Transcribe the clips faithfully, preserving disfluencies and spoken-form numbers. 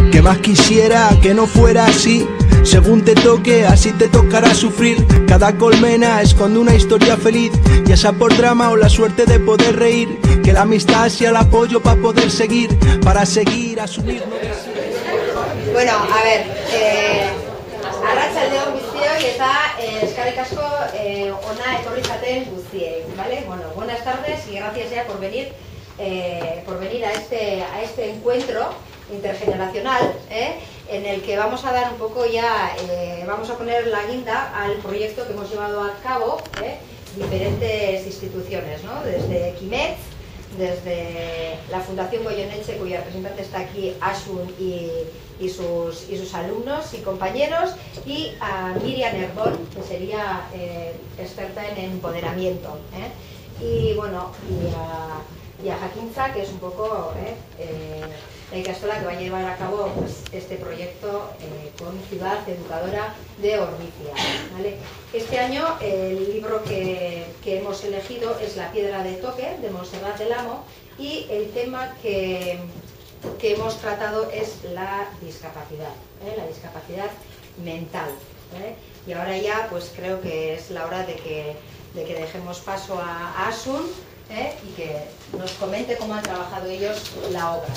que más quisiera que no fuera así. Según te toque, así te tocará sufrir. Cada colmena esconde una historia feliz, ya sea por drama o la suerte de poder reír. Que la amistad sea el apoyo para poder seguir, para seguir, asumir. Bueno, a ver, eh, arratsaldeon guztioi eta eh, eskerrik asko eh, ona etorri zaten guztiei, ¿vale? Bueno, buenas tardes y gracias ya por venir, eh, por venir a este, a este encuentro intergeneracional, ¿eh? En el que vamos a dar un poco ya, eh, vamos a poner la guinda al proyecto que hemos llevado a cabo, ¿eh? Diferentes instituciones, ¿no? Desde Quimet, desde la Fundación Goyeneche, cuya representante está aquí, Asun y, y, sus, y sus alumnos y compañeros, y a Miriam Herbón, que sería eh, experta en empoderamiento, ¿eh? Y bueno, y a, y a Jakintza, que es un poco eh, eh, la ikastola que va a llevar a cabo pues, este proyecto eh, con Ciudad Educadora de Orbicia, ¿vale? Este año el libro que, que hemos elegido es La Piedra de Toque, de Montserrat del Amo, y el tema que, que hemos tratado es la discapacidad, ¿eh? La discapacidad mental, ¿eh? Y ahora ya pues creo que es la hora de que, de que dejemos paso a, a Asun, ¿eh? Y que nos comente cómo han trabajado ellos la obra.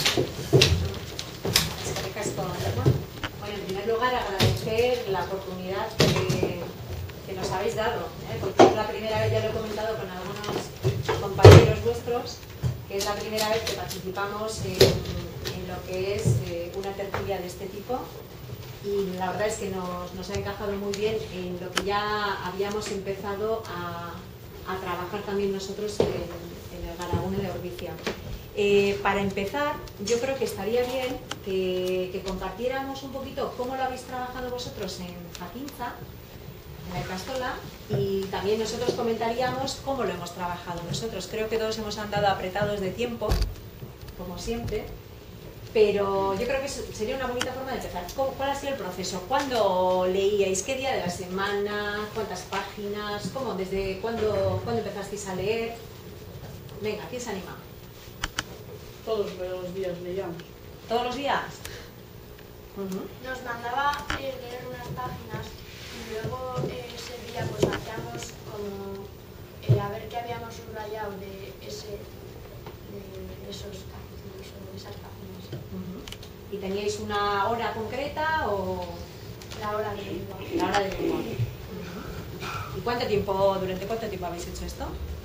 Bueno, en primer lugar agradecer la oportunidad que, que nos habéis dado, ¿eh? Porque es la primera vez, ya lo he comentado con algunos compañeros vuestros, que es la primera vez que participamos en, en lo que es eh, una tertulia de este tipo, y la verdad es que nos, nos ha encajado muy bien en lo que ya habíamos empezado a a trabajar también nosotros en, en el Garagune de Orbicia. Eh, para empezar, yo creo que estaría bien que, que compartiéramos un poquito cómo lo habéis trabajado vosotros en Jakintza, en la ikastola, y también nosotros comentaríamos cómo lo hemos trabajado nosotros. Creo que todos hemos andado apretados de tiempo, como siempre, pero yo creo que sería una bonita forma de empezar. ¿Cuál ha sido el proceso? ¿Cuándo leíais? ¿Qué día de la semana? ¿Cuántas páginas? ¿Cómo? ¿Desde cuándo, cuándo empezasteis a leer? Venga, ¿quién se anima? Todos los días leíamos. ¿Todos los días? Uh-huh. Nos mandaba eh, leer unas páginas y luego eh, ese día pues hacíamos como eh, a ver qué habíamos subrayado de, ese, de esos capítulos o de esas páginas. Uh-huh. ¿Y teníais una hora concreta o...? La hora de lengua. La hora de lengua. Uh-huh. ¿Y cuánto tiempo, durante cuánto tiempo habéis hecho esto?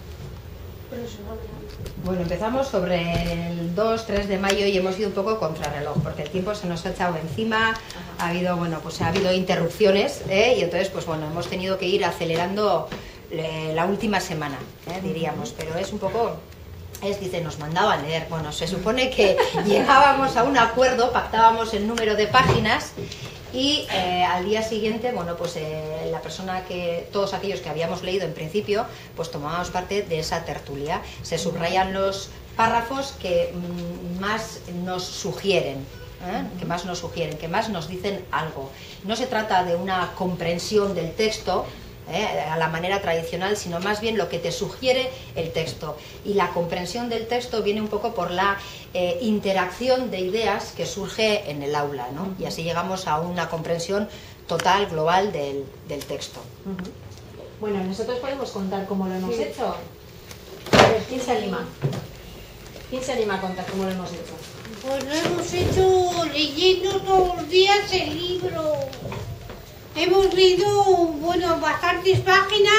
Bueno, empezamos sobre el dos tres de mayo y hemos ido un poco contrarreloj, porque el tiempo se nos ha echado encima. Ajá. Ha habido, bueno, pues ha habido interrupciones, ¿eh? Y entonces, pues bueno, hemos tenido que ir acelerando eh, la última semana, ¿eh? Diríamos, pero es un poco... Es, dice, nos mandaban leer. Bueno, se supone que llegábamos a un acuerdo, pactábamos el número de páginas y eh, al día siguiente, bueno, pues eh, la persona que, todos aquellos que habíamos leído en principio, pues tomábamos parte de esa tertulia. Se subrayan los párrafos que mm, más nos sugieren, ¿eh? que más nos sugieren, que más nos dicen algo. No se trata de una comprensión del texto, ¿Eh? a la manera tradicional, sino más bien lo que te sugiere el texto, y la comprensión del texto viene un poco por la eh, interacción de ideas que surge en el aula, ¿no? Y así llegamos a una comprensión total, global del, del texto. Uh-huh. Bueno, nosotros podemos contar cómo lo hemos sí. hecho. A ver, ¿quién se anima? ¿Quién se anima a contar cómo lo hemos hecho? Pues lo hemos hecho leyendo todos los días el libro. Hemos leído, bueno, bastantes páginas,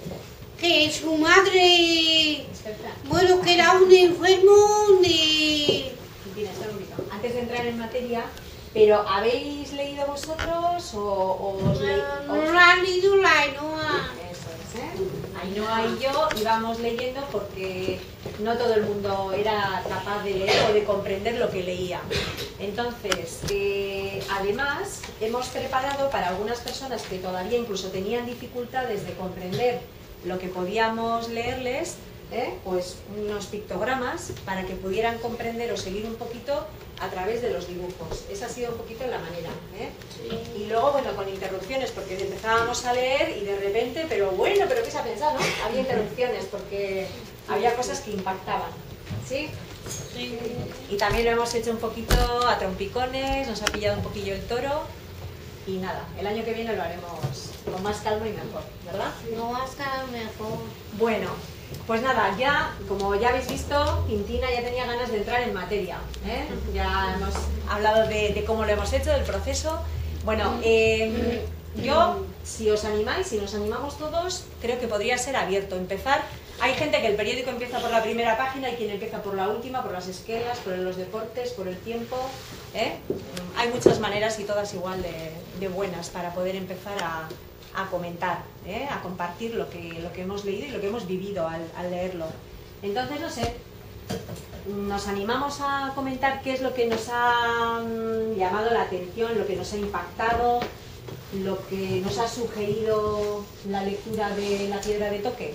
que su madre, bueno, que era un enfermo de... Antes de entrar en materia, ¿pero habéis leído vosotros o, o os leí? No, no lo ha leído la Ainhoa. Eso es, ¿eh? Ainhoa y yo íbamos leyendo porque no todo el mundo era capaz de leer o de comprender lo que leía. Entonces, eh, además, hemos preparado para algunas personas que todavía incluso tenían dificultades de comprender lo que podíamos leerles, ¿eh? pues unos pictogramas para que pudieran comprender o seguir un poquito a través de los dibujos. Esa ha sido un poquito la manera, ¿eh? Sí. Y luego, bueno, con interrupciones, porque empezábamos a leer y de repente, pero bueno, pero ¿qué se ha pensado, no? Había interrupciones porque había cosas que impactaban, ¿sí? Sí. Y también lo hemos hecho un poquito a trompicones, nos ha pillado un poquillo el toro. Y nada, el año que viene lo haremos con más calma y mejor, ¿verdad? No va a estar mejor. Bueno, pues nada, ya, como ya habéis visto, Quintina ya tenía ganas de entrar en materia, ¿eh? Ya hemos hablado de, de cómo lo hemos hecho, del proceso. Bueno, eh, yo, si os animáis, si nos animamos todos, creo que podría ser abierto, empezar. Hay gente que el periódico empieza por la primera página y quien empieza por la última, por las esquelas, por los deportes, por el tiempo, ¿eh? Hay muchas maneras y todas igual de, de buenas para poder empezar a, a comentar, ¿eh? A compartir lo que, lo que hemos leído y lo que hemos vivido al, al leerlo. Entonces, no sé, nos animamos a comentar qué es lo que nos ha mm, llamado la atención, lo que nos ha impactado, lo que nos ha sugerido la lectura de La piedra de toque.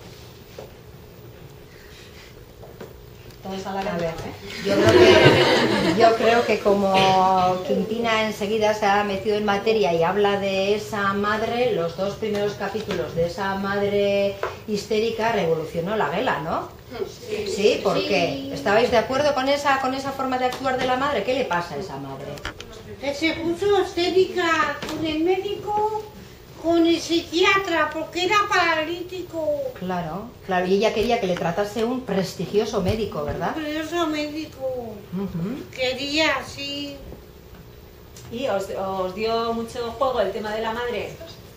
A ver, yo creo, que, yo creo que como Quintina enseguida se ha metido en materia y habla de esa madre, los dos primeros capítulos de esa madre histérica revolucionó la vela, ¿no? Sí, sí, ¿por qué? ¿Estabais de acuerdo con esa, con esa forma de actuar de la madre? ¿Qué le pasa a esa madre? Que se puso histérica con el médico, con el psiquiatra, porque era paralítico. Claro, claro, y ella quería que le tratase un prestigioso médico, ¿verdad? Un prestigioso médico. Uh-huh. Quería, sí. ¿Y os, os dio mucho juego el tema de la madre?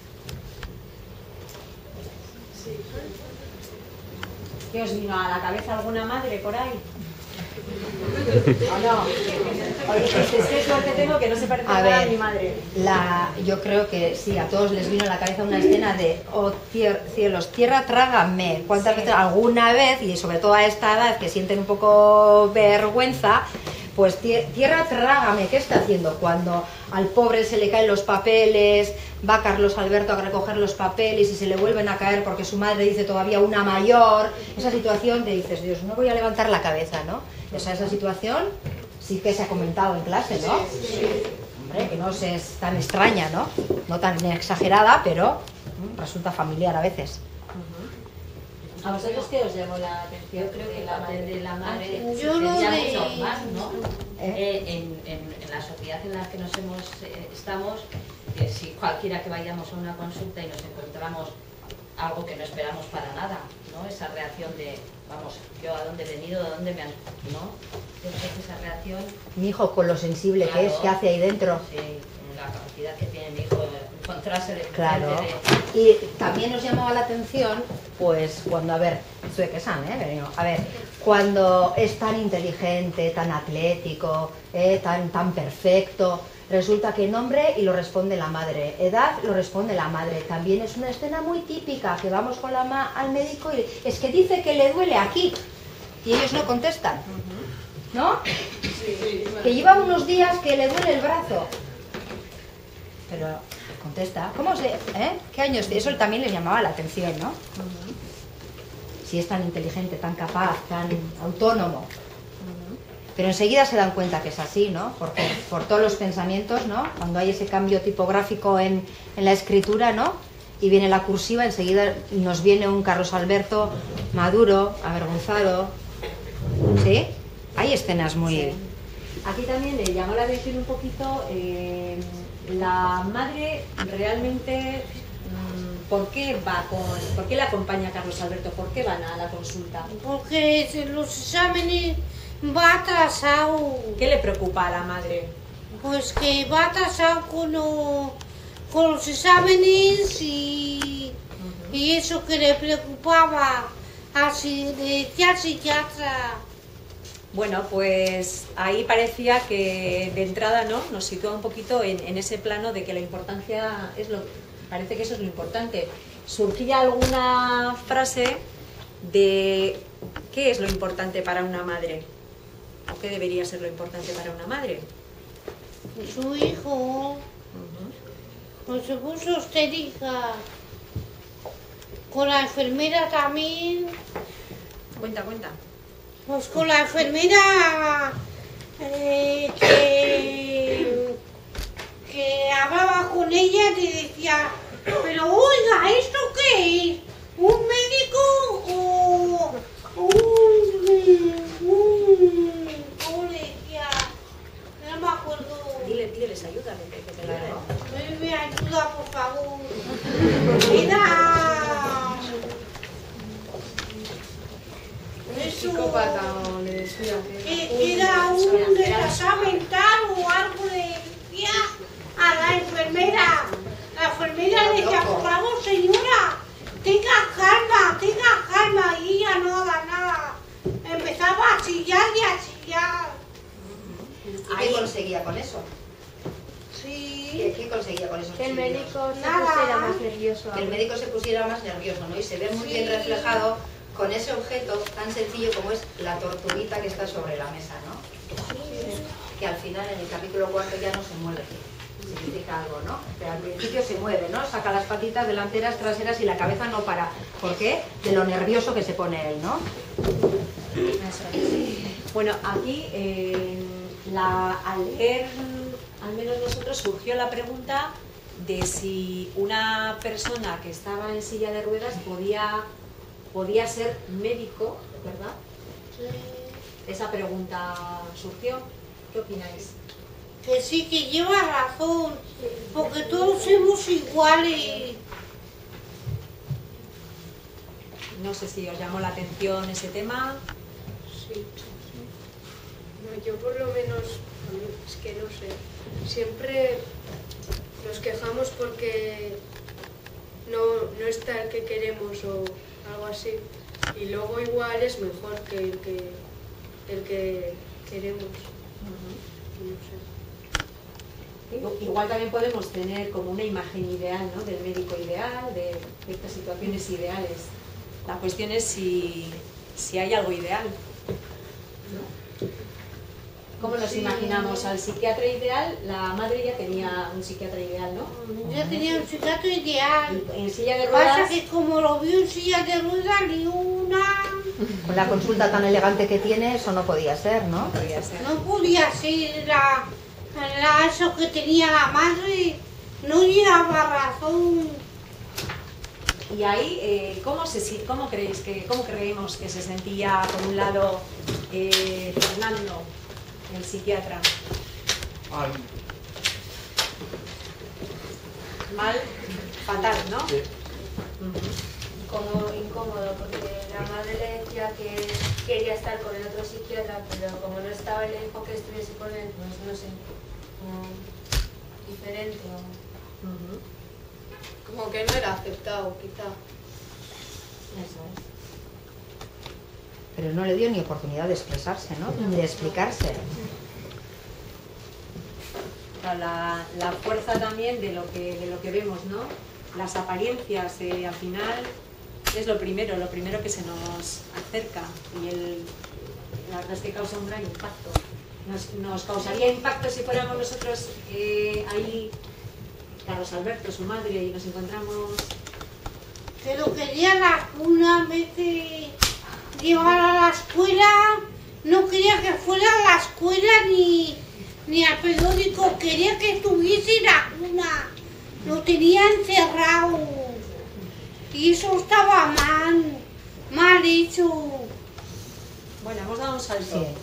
Sí. ¿Qué os vino a la cabeza alguna madre por ahí? ¿O no? Oye, es que suerte tengo que no se parece a nada ver, a mi madre. La, yo creo que sí, a todos les vino a la cabeza una escena de oh cier, cielos, tierra trágame. ¿Cuántas Sí. veces? Alguna vez, y sobre todo a esta edad que sienten un poco vergüenza, pues tierra trágame, ¿qué está haciendo? Cuando al pobre se le caen los papeles, va Carlos Alberto a recoger los papeles y se le vuelven a caer porque su madre dice todavía una mayor, esa situación te dices, Dios, no voy a levantar la cabeza, ¿no? Esa, esa situación sí que se ha comentado en clase, ¿no? Hombre, que no es tan extraña, ¿no? No tan exagerada, pero mm, resulta familiar a veces. ¿A vosotros qué os llamó la atención? Yo creo que la madre de la madre Yo sería lo de- mucho más, ¿no? ¿Eh? Eh, en, en- en la sociedad en la que nos hemos eh, estamos, que si cualquiera que vayamos a una consulta y nos encontramos algo que no esperamos para nada, ¿no? Esa reacción de, vamos, yo a dónde he venido, a dónde me han... ¿no? Entonces esa reacción... Mi hijo, con lo sensible que Claro. es, que hace ahí dentro. Sí, la capacidad que tiene mi hijo de encontrarse de Claro, de- y también nos llamaba la atención, pues cuando, a ver, soy que san, ¿eh? Pero, a ver, cuando es tan inteligente, tan atlético, eh, tan, tan perfecto, resulta que nombre y lo responde la madre, edad lo responde la madre. También es una escena muy típica, que vamos con la ma al médico y es que dice que le duele aquí, y ellos no contestan, ¿no? Que lleva unos días que le duele el brazo. Pero contesta, ¿cómo se, eh? ¿Qué años? Eso también les llamaba la atención, ¿no? Si es tan inteligente, tan capaz, tan autónomo. Pero enseguida se dan cuenta que es así, ¿no? Porque por todos los pensamientos, ¿no? Cuando hay ese cambio tipográfico en, en la escritura, ¿no? Y viene la cursiva, enseguida nos viene un Carlos Alberto maduro, avergonzado. ¿Sí? Hay escenas muy... Sí. Aquí también le llamó la atención un poquito eh, la madre realmente, mmm, ¿por qué va con, por qué la acompaña Carlos Alberto? ¿Por qué van a la consulta? Porque los exámenes va atrasado. ¿Qué le preocupa a la madre? Pues que va atrasado con, lo- con los exámenes y, y eso que le preocupaba. Así le decía al psiquiatra. Bueno, pues ahí parecía que de entrada, ¿no?, nos sitúa un poquito en, en ese plano de que la importancia es lo, parece que eso es lo importante. Surgía alguna frase de qué es lo importante para una madre o qué debería ser lo importante para una madre. Su hijo pues se puso histérica. Con la enfermera también. Cuenta, cuenta. Pues con la enfermera eh, que, que hablaba con ella y decía, pero oiga, ¿esto qué es? ¿Un médico o un, un pídeles ayuda, que, que te ayuden. Me, me ayuda, por favor. Mira. Eso. Psicópata o le decía Que era un retrasado mental o algo le decía a la enfermera. La enfermera le decía, por favor, señora, tenga calma, tenga calma. Y ella no da nada. Empezaba a chillar y a chillar. ¿Y qué conseguía con eso? Sí. ¿Qué, qué conseguía con esos Que el chillos? médico se Nada. pusiera más nervioso. Que el médico se pusiera más nervioso, ¿no? Y se ve muy bien reflejado con ese objeto tan sencillo como es la tortuguita que está sobre la mesa, ¿no? Que al final en el capítulo cuarto ya no se mueve. Significa algo, ¿no? Pero al principio se mueve, ¿no? Saca las patitas delanteras, traseras y la cabeza no para. ¿Por qué? De lo nervioso que se pone él, ¿no? Bueno, aquí eh, la, al leer, al menos nosotros, surgió la pregunta de si una persona que estaba en silla de ruedas podía, podía ser médico, ¿verdad? Esa pregunta surgió. ¿Qué opináis? Que sí, que lleva razón, porque todos somos iguales. No sé si os llamó la atención ese tema. Sí. No, yo por lo menos, a mí es que no sé, siempre nos quejamos porque no, no está el que queremos o algo así. Y luego igual es mejor que el que, el que queremos. No sé. Igual también podemos tener como una imagen ideal, ¿no? Del médico ideal, de estas situaciones ideales. La cuestión es si, si hay algo ideal, ¿no? ¿Cómo nos imaginamos al psiquiatra ideal? La madre ya tenía un psiquiatra ideal, ¿no? Ya tenía un psiquiatra ideal. En silla de Pasa ruedas. que como lo vio en silla de ruedas, ni una... Con la consulta tan elegante que tiene, eso no podía ser, ¿no? Podría ser. No podía ser la, la, eso que tenía la madre, no llevaba razón. Y ahí, eh, ¿cómo, se, si- cómo creéis que, cómo creemos que se sentía, por un lado, eh, Fernando, el psiquiatra? Mal. Mal, fatal, ¿no? Sí. Como incómodo, porque la madre le decía que quería estar con el otro psiquiatra, pero como no estaba y le dijo que estuviese con él, pues no sé, como diferente. O... Ujú. Como que no era aceptado, quizá. Eso es. Pero no le dio ni oportunidad de expresarse, ¿no? Ni de explicarse. Claro, La, la fuerza también de lo que, de lo que vemos, ¿no? Las apariencias, eh, al final, es lo primero, lo primero que se nos acerca. Y el, la verdad es que causa un gran impacto. Nos, nos causaría impacto si fuéramos nosotros eh, ahí, Carlos Alberto, su madre, y nos encontramos... Que lo quería la cuna, en vez de llevar a la escuela, no quería que fuera a la escuela ni, ni al periódico, quería que estuviese en la cuna. Lo tenía encerrado. Y eso estaba mal, mal hecho. Bueno, hemos dado un salto. Sí.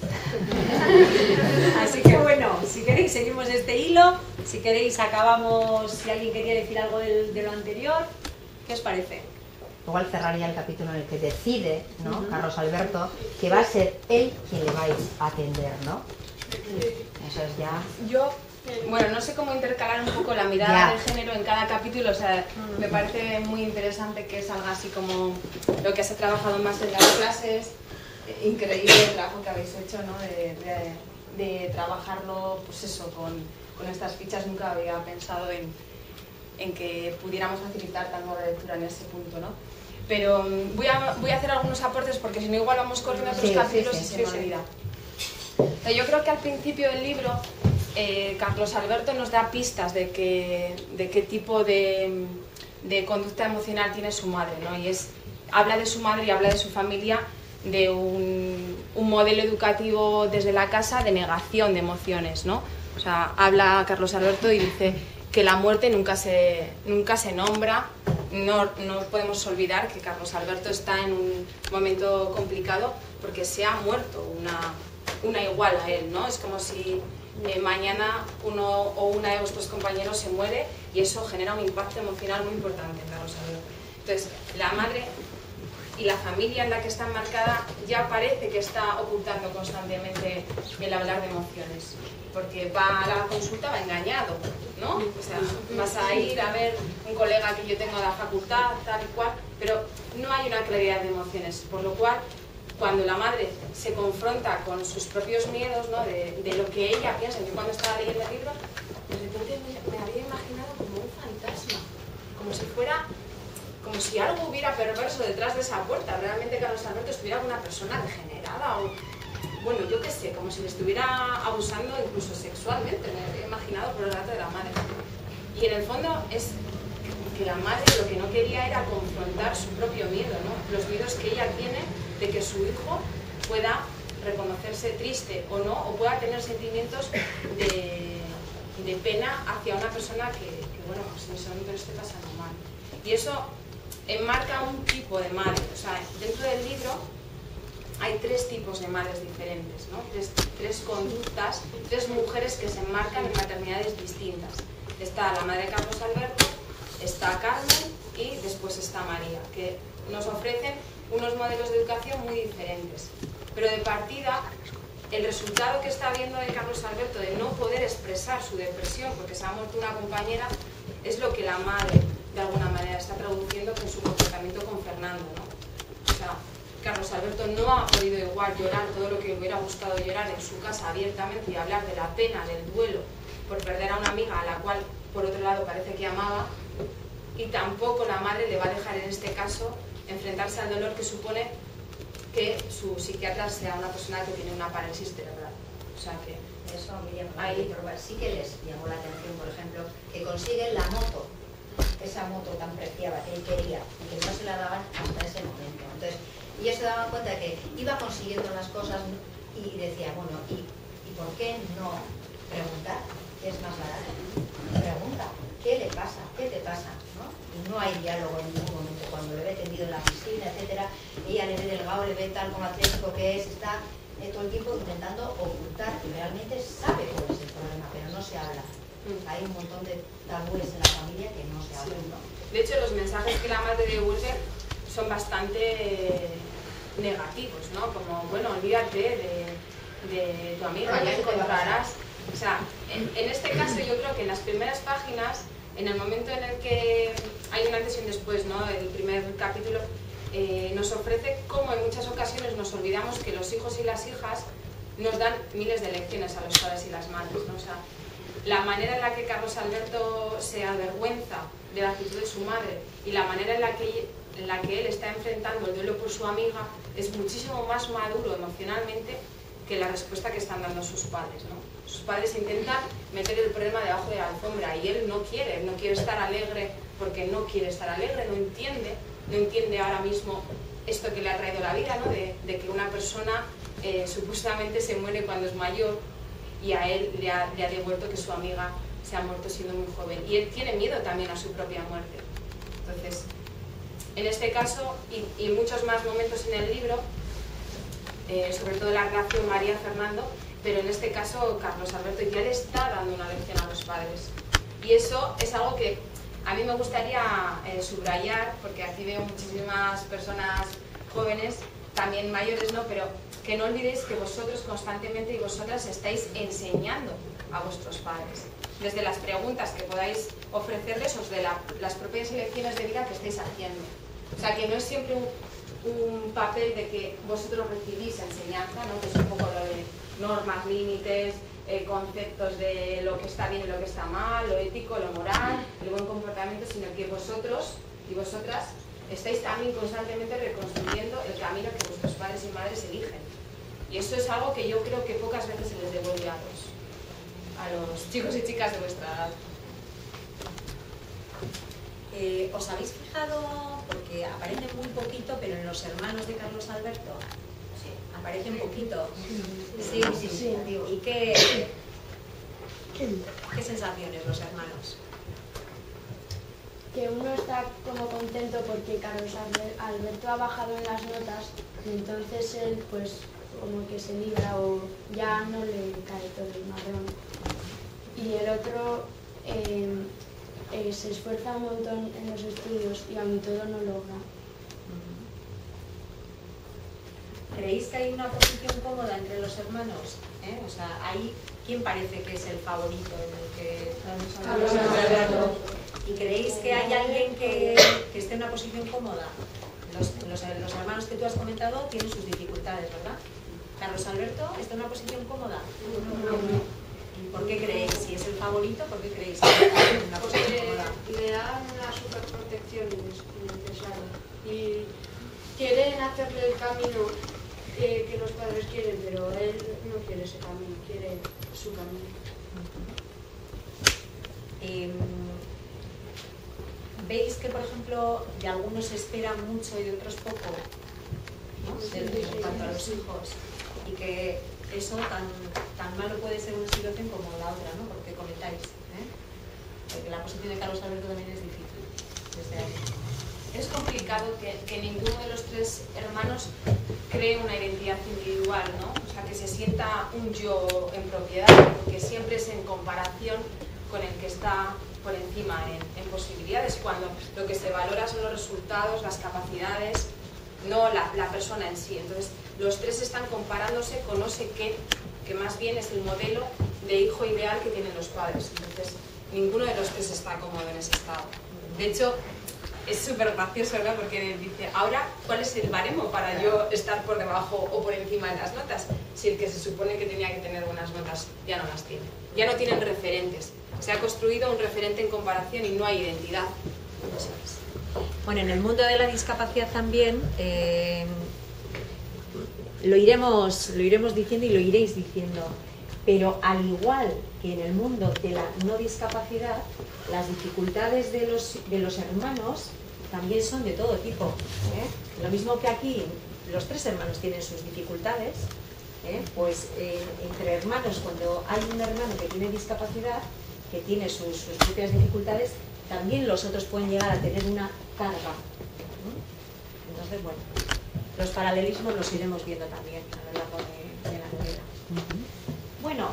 Así que bueno, si queréis seguimos este hilo, si queréis acabamos, si alguien quería decir algo del- de, lo anterior, ¿qué os parece? Igual cerraría el capítulo en el que decide, ¿no? Ujú. Carlos Alberto, que va a ser él quien le vais a atender, ¿no? Eso es ya... Yo, bueno, no sé cómo intercalar un poco la mirada Ya. de género en cada capítulo, o sea, me parece muy interesante que salga así como lo que has trabajado más en las clases, eh, increíble el trabajo que habéis hecho, ¿no? De, de- de trabajarlo, pues eso, con, con estas fichas, nunca había pensado en, en que pudiéramos facilitar tanto la lectura en ese punto, ¿no? Pero mm, voy a, voy a hacer algunos aportes porque si no igual vamos corriendo otros Sí, sí, capítulos sí, y se sí, me sí. olvida. Pero yo creo que al principio del libro eh, Carlos Alberto nos da pistas de, que, de qué tipo de, de conducta emocional tiene su madre, ¿no? Y es, habla de su madre y habla de su familia, de un, un modelo educativo desde la casa de negación de emociones, ¿no? O sea, habla Carlos Alberto y dice que la muerte nunca se, nunca se nombra. No, no podemos olvidar que Carlos Alberto está en un momento complicado porque se ha muerto una, una igual a él, ¿no? Es como si eh, mañana uno o una de vuestros compañeros se muere y eso genera un impacto emocional muy importante en Carlos Alberto. Entonces, la madre y la familia en la que está enmarcada ya parece que está ocultando constantemente el hablar de emociones, porque va a la consulta, va engañado, ¿no? O sea, vas a ir a ver un colega que yo tengo de la facultad, tal y cual, pero no hay una claridad de emociones, por lo cual, cuando la madre se confronta con sus propios miedos, ¿no? de, de lo que ella piensa, yo cuando estaba leyendo el libro, de repente me, me había imaginado como un fantasma, como si fuera... como si algo hubiera perverso detrás de esa puerta, realmente Carlos Alberto estuviera con una persona degenerada o, bueno, yo qué sé, como si le estuviera abusando incluso sexualmente, me había imaginado por el relato de la madre. Y en el fondo es que la madre lo que no quería era confrontar su propio miedo, ¿no? Los miedos que ella tiene de que su hijo pueda reconocerse triste o no, o pueda tener sentimientos de, de pena hacia una persona que, que, bueno, pues en ese momento le esté pasando mal. Y eso enmarca un tipo de madre. O sea, dentro del libro hay tres tipos de madres diferentes, ¿no? Tres, tres conductas, tres mujeres que se enmarcan en maternidades distintas. Está la madre de Carlos Alberto, está Carmen y después está María, que nos ofrecen unos modelos de educación muy diferentes. Pero de partida, el resultado que está viendo de Carlos Alberto de no poder expresar su depresión porque se ha muerto una compañera es lo que la madre de alguna manera está traduciendo con su comportamiento con Fernando, ¿no? O sea, Carlos Alberto no ha podido igual llorar todo lo que hubiera gustado llorar en su casa abiertamente y hablar de la pena, del duelo por perder a una amiga a la cual por otro lado parece que amaba, y tampoco la madre le va a dejar en este caso enfrentarse al dolor que supone que su psiquiatra sea una persona que tiene una parálisis cerebral. O sea que eso a mí ahí sí que les llamó la atención, por ejemplo, que consiguen la moto, esa moto tan preciada que él quería y que no se la daban hasta ese momento. Entonces, ellos se daban cuenta de que iba consiguiendo las cosas y decía, bueno, ¿y, y por qué no preguntar? ¿Qué es más barato? Pregunta, ¿qué le pasa? ¿Qué te pasa? ¿No? Y no hay diálogo en ningún momento. Cuando le ve tendido en la piscina, etcétera, ella le ve delgado, le ve tal como atlético que es, está eh, todo el tiempo intentando ocultar y realmente sabe cuál es el problema, pero no se habla. Hay un montón de tabúes en la familia que no se hablan, ¿no? De hecho, los mensajes que la madre devuelve son bastante negativos, ¿no? Como, bueno, olvídate de, de tu amiga, ya encontrarás. O sea, en, en este caso yo creo que en las primeras páginas, en el momento en el que hay un antes y un después, ¿no? El primer capítulo eh, nos ofrece cómo en muchas ocasiones nos olvidamos que los hijos y las hijas nos dan miles de lecciones a los padres y las madres, ¿no? O sea, la manera en la que Carlos Alberto se avergüenza de la actitud de su madre y la manera en la que, en la que él está enfrentando el duelo por su amiga es muchísimo más maduro emocionalmente que la respuesta que están dando sus padres, ¿no? Sus padres intentan meter el problema debajo de la alfombra y él no quiere, él no quiere estar alegre porque no quiere estar alegre, no entiende, no entiende ahora mismo esto que le ha traído la vida, ¿no? De, de que una persona eh, supuestamente se muere cuando es mayor y a él le ha, le ha devuelto que su amiga se ha muerto siendo muy joven. Y él tiene miedo también a su propia muerte. Entonces, en este caso, y, y muchos más momentos en el libro, eh, sobre todo la relación María-Fernando, pero en este caso Carlos Alberto ya le está dando una lección a los padres. Y eso es algo que a mí me gustaría eh, subrayar, porque aquí veo muchísimas personas jóvenes, también mayores, ¿no? Pero que no olvidéis que vosotros constantemente y vosotras estáis enseñando a vuestros padres. Desde las preguntas que podáis ofrecerles o de la, las propias elecciones de vida que estáis haciendo. O sea, que no es siempre un, un papel de que vosotros recibís enseñanza, ¿no? Que es un poco lo de normas, límites, eh, conceptos de lo que está bien y lo que está mal, lo ético, lo moral, el buen comportamiento, sino que vosotros y vosotras estáis también constantemente reconstruyendo el camino que vuestros padres y madres eligen. Y eso es algo que yo creo que pocas veces se les devuelve a los, a los chicos y chicas de vuestra edad. Eh, ¿Os habéis fijado, porque aparece muy poquito, pero en los hermanos de Carlos Alberto? Sí, aparece un poquito. Sí, sí, sí. ¿Y qué, qué sensaciones los hermanos? Que uno está como contento porque Carlos Alberto ha bajado en las notas y entonces él pues como que se libra o ya no le cae todo el marrón. Y el otro eh, eh, se esfuerza un montón en los estudios y aún todo no logra. ¿Creéis que hay una posición cómoda entre los hermanos? ¿Eh? O sea, ahí, ¿quién parece que es el favorito en el que Carlos Alberto? ¿Y creéis que hay alguien que, que esté en una posición cómoda? Los, los, los hermanos que tú has comentado tienen sus dificultades, ¿verdad? ¿Carlos Alberto está en una posición cómoda? No, no, no. ¿Y por qué creéis? Si es el favorito, ¿por qué creéis que está en una posición cómoda? Le dan una superprotección innecesaria y quieren hacerle el camino que, que los padres quieren, pero él no quiere ese camino, quiere su camino. Eh, ¿Veis que, por ejemplo, de algunos se espera mucho y de otros poco, ¿no? De, en cuanto a los hijos? Y que eso tan, tan malo puede ser una situación como la otra, ¿no? Porque comentáis, ¿eh? Porque la posición de Carlos Alberto también es difícil desde ahí. Es complicado que, que ninguno de los tres hermanos cree una identidad individual, ¿no? O sea, que se sienta un yo en propiedad, porque siempre es en comparación con el que está por encima en, en posibilidades, cuando lo que se valora son los resultados, las capacidades, no la, la persona en sí. Entonces, los tres están comparándose con no sé qué, que más bien es el modelo de hijo ideal que tienen los padres. Entonces, ninguno de los tres está cómodo en ese estado. De hecho, es súper gracioso, ¿verdad? Porque dice, ahora, ¿cuál es el baremo para yo estar por debajo o por encima de las notas? Si el que se supone que tenía que tener buenas notas ya no las tiene. Ya no tienen referentes. Se ha construido un referente en comparación y no hay identidad. Eso es. Bueno, en el mundo de la discapacidad también eh, lo, iremos, lo iremos diciendo y lo iréis diciendo, pero al igual que en el mundo de la no discapacidad, las dificultades de los, de los hermanos también son de todo tipo, ¿eh? Lo mismo que aquí los tres hermanos tienen sus dificultades, ¿eh? Pues eh, entre hermanos, cuando hay un hermano que tiene discapacidad, que tiene sus, sus propias dificultades, también los otros pueden llegar a tener una carga. Entonces, bueno, los paralelismos los iremos viendo también a lo largo de, de la novela. Bueno,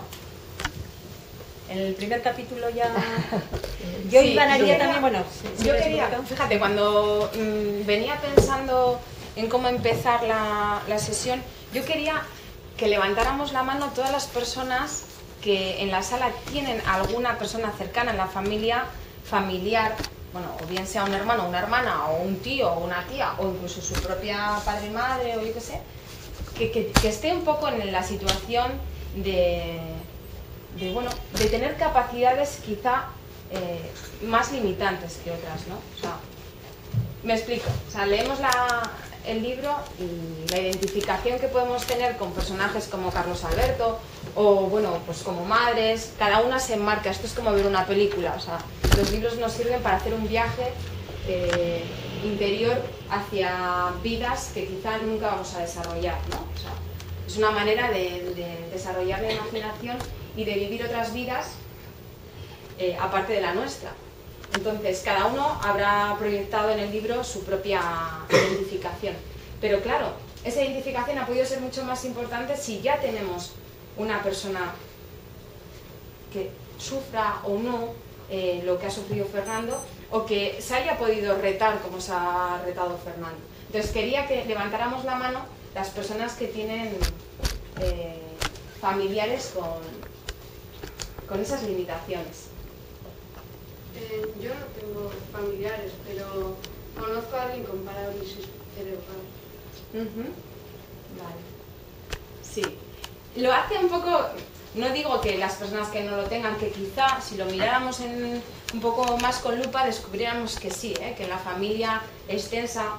el primer capítulo ya... Yo sí, iba a yo también, bueno... Si yo quería, fíjate, cuando mmm, venía pensando en cómo empezar la, la sesión, yo quería que levantáramos la mano todas las personas que en la sala tienen alguna persona cercana en la familia, familiar, bueno, o bien sea un hermano, una hermana, o un tío, o una tía, o incluso su propia padre y madre, o yo qué sé, que, que, que esté un poco en la situación de, de, bueno, de tener capacidades quizá eh, más limitantes que otras, ¿no? O sea, me explico, o sea, leemos la, el libro y la identificación que podemos tener con personajes como Carlos Alberto, o bueno, pues como madres, cada una se enmarca, esto es como ver una película, o sea, los libros nos sirven para hacer un viaje eh, interior hacia vidas que quizá nunca vamos a desarrollar, ¿no? O sea, es una manera de, de desarrollar la imaginación y de vivir otras vidas eh, aparte de la nuestra. Entonces, cada uno habrá proyectado en el libro su propia identificación, pero claro, esa identificación ha podido ser mucho más importante si ya tenemos una persona que sufra o no eh, lo que ha sufrido Fernando, o que se haya podido retar como se ha retado Fernando. Entonces quería que levantáramos la mano las personas que tienen eh, familiares con, con esas limitaciones. Eh, yo no tengo familiares, pero conozco a alguien con parálisis cerebral. Uh-huh. Vale. Sí. Lo hace un poco, no digo que las personas que no lo tengan, que quizá si lo miráramos en, un poco más con lupa descubriéramos que sí, ¿eh? Que en la familia extensa,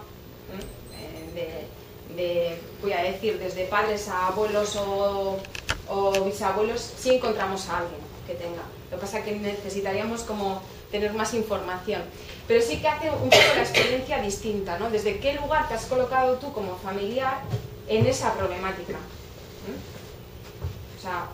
¿eh? de, de, voy a decir, desde padres a abuelos o, o bisabuelos, sí encontramos a alguien que tenga. Lo que pasa es que necesitaríamos como tener más información. Pero sí que hace un poco la experiencia distinta, ¿no? Desde qué lugar te has colocado tú como familiar en esa problemática. ¿Mm? O sea,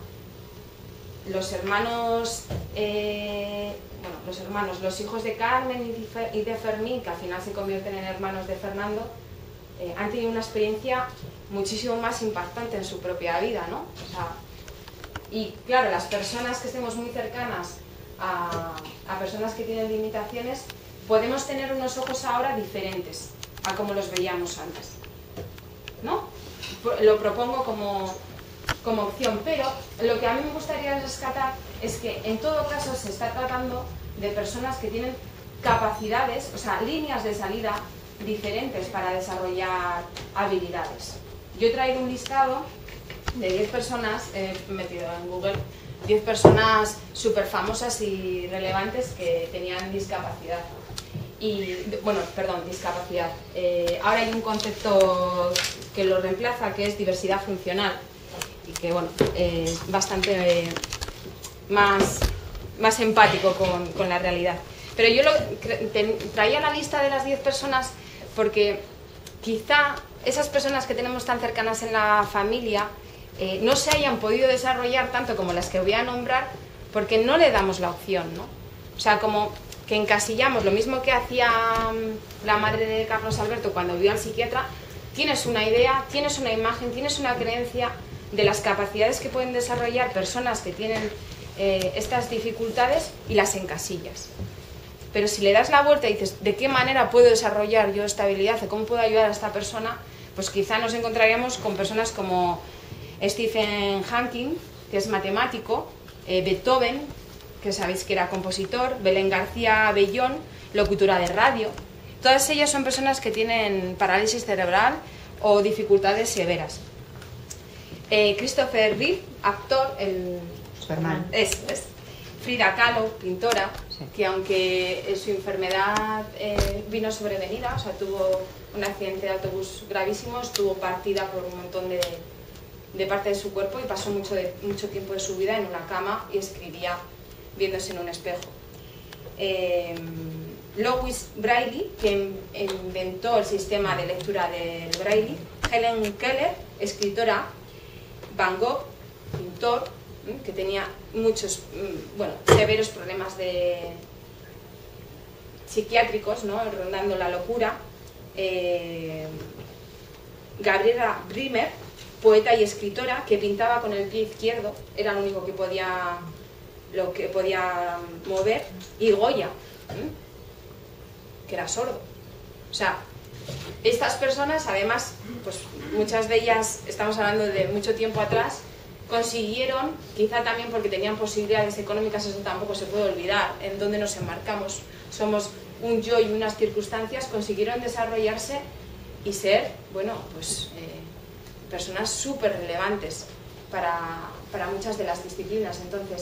los hermanos, eh, bueno, los hermanos, los hijos de Carmen y de Fermín, que al final se convierten en hermanos de Fernando, eh, han tenido una experiencia muchísimo más impactante en su propia vida, ¿no? O sea, y claro, las personas que estemos muy cercanas a, a personas que tienen limitaciones, podemos tener unos ojos ahora diferentes a como los veíamos antes, ¿no? Lo propongo como, como opción, pero lo que a mí me gustaría rescatar es que en todo caso se está tratando de personas que tienen capacidades, o sea, líneas de salida diferentes para desarrollar habilidades. Yo he traído un listado de diez personas, he metido en Google, diez personas súper famosas y relevantes que tenían discapacidad. Y, bueno, perdón, discapacidad. Eh, ahora hay un concepto que lo reemplaza, que es diversidad funcional, y que, bueno, es eh, bastante eh, más, más empático con, con la realidad. Pero yo lo, traía la lista de las diez personas porque quizá esas personas que tenemos tan cercanas en la familia eh, no se hayan podido desarrollar tanto como las que voy a nombrar porque no le damos la opción, ¿no? O sea, como que encasillamos lo mismo que hacía la madre de Carlos Alberto cuando vio al psiquiatra. Tienes una idea, tienes una imagen, tienes una creencia de las capacidades que pueden desarrollar personas que tienen eh, estas dificultades y las encasillas. Pero si le das la vuelta y dices, ¿de qué manera puedo desarrollar yo esta habilidad? ¿Cómo puedo ayudar a esta persona? Pues quizá nos encontraríamos con personas como Stephen Hawking, que es matemático, eh, Beethoven, que sabéis que era compositor, Belén García Bellón, locutora de radio. Todas ellas son personas que tienen parálisis cerebral o dificultades severas. Eh, Christopher Reeve, actor, el... Superman. Es, es. Frida Kahlo, pintora, sí, que aunque su enfermedad eh, vino sobrevenida, o sea, tuvo un accidente de autobús gravísimo, estuvo partida por un montón de, de parte de su cuerpo y pasó mucho, de, mucho tiempo de su vida en una cama y escribía viéndose en un espejo. Eh, Louis Braille, que inventó el sistema de lectura del Braille. Helen Keller, escritora. Van Gogh, pintor, que tenía muchos, bueno, severos problemas de psiquiátricos, ¿no?, rondando la locura. Eh, Gabriela Bremer, poeta y escritora, que pintaba con el pie izquierdo, era lo único que podía, lo que podía mover. Y Goya, ¿eh?, que era sordo. O sea, estas personas, además, pues muchas de ellas, estamos hablando de mucho tiempo atrás, consiguieron, quizá también porque tenían posibilidades económicas, eso tampoco se puede olvidar, en donde nos enmarcamos, somos un yo y unas circunstancias, consiguieron desarrollarse y ser, bueno, pues eh, personas súper relevantes para, para muchas de las disciplinas. Entonces,